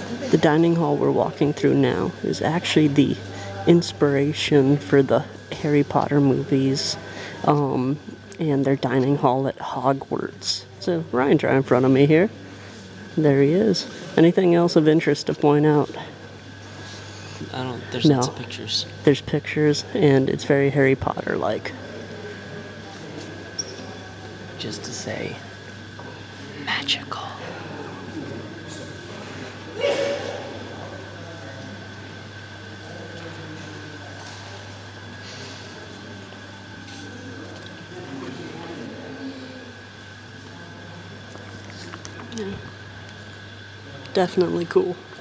The dining hall we're walking through now is actually the inspiration for the Harry Potter movies and their dining hall at Hogwarts. So Ryan's right in front of me here. There he is. Anything else of interest to point out? There's No. lots of pictures. There's pictures, and it's very Harry Potter-like. Just to say, magical. Yeah. Definitely cool.